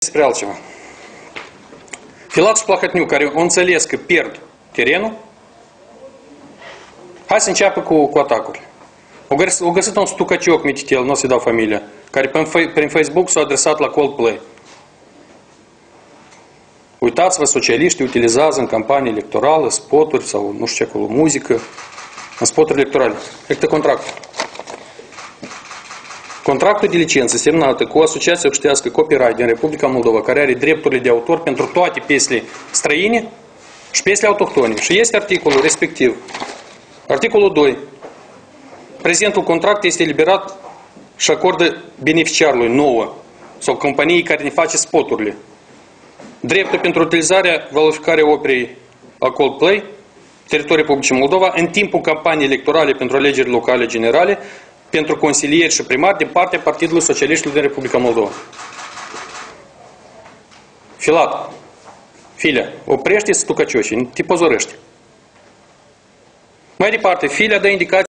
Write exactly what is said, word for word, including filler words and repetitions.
despre altceva. Filat și Plahotniuc, care au înțeles că pierd terenul, hai să înceapă cu, cu atacurile. O găsit, o găsit un stucăcioc mititel, nu o să-i dau familia, care prin, prin Facebook s-a adresat la Coldplay. Uitați-vă, socialiștii utilizează în campanie electorală spoturi sau nu știu ce acolo, muzică, în spoturi electorale. Este contractul. Contractul de licență semnată cu Asociația Obștească Copyright din Republica Moldova, care are drepturile de autor pentru toate piesele străine și piesele autohtone. Și este articolul respectiv. Articolul doi. Prezentul contract este eliberat și acordă beneficiarului nouă sau companiei care ne face spoturile dreptul pentru utilizarea, valorificarea operei a Coldplay, teritoriul Republicii Moldova, în timpul campaniei electorale pentru alegeri locale generale, pentru consilieri și primari din partea Partidului Socialiștilor din Republica Moldova. Filat, Filia, oprește-ți stucăcioșii, te pozorește. Mai departe, Filia dă indicații